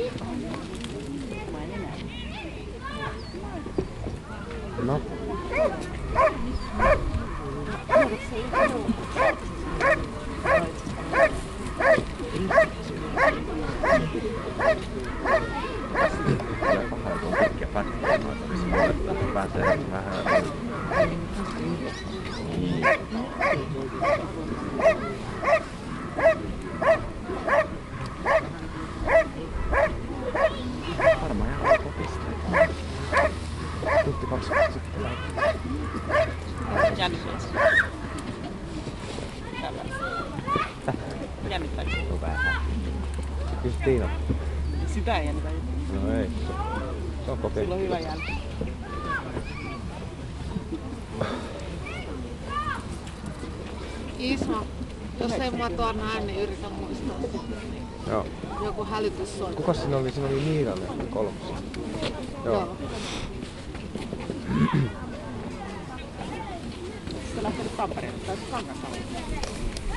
No. Tulee pahaa, kun on pitkiä pätkiä noita, missä pääsee vähän. Niin. Varmaan ihan alkoi pistää. Tutti 20 sitten lähtee. Jännittää. Jännittääkö? No vähän. Kysy Tiina. Sitä ei jännitä. No ei. Se on kokeilu. Sillä on hyvä jälki. Isma, jos ei mua tuo näin, niin yritä muistaa. Joo. Joku hälytyssoitto. Kukas siinä oli? Siinä oli Niiranen kolmossa. Joo. Sitten lähtenyt Tampereelle, tai Kangasalle.